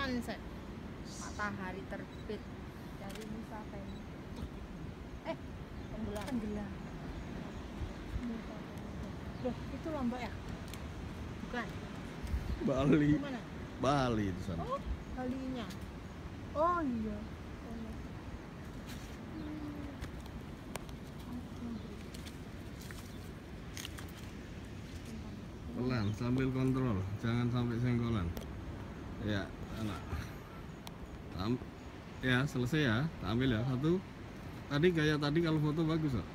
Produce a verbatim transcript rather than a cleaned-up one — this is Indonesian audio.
sunset, matahari terbit dari Nusa Penida. Eh, tenggelam. Tenggelam. Loh, itu Lombok ya? Bukan. Bali. Itu mana? Bali itu sana. Oh, Balinya. Oh iya. Pelan sambil kontrol, jangan sampai senggolan. Ya, anak. Tam ya, selesai ya. Ambil ya satu. Tadi gaya tadi kalau foto bagus kok.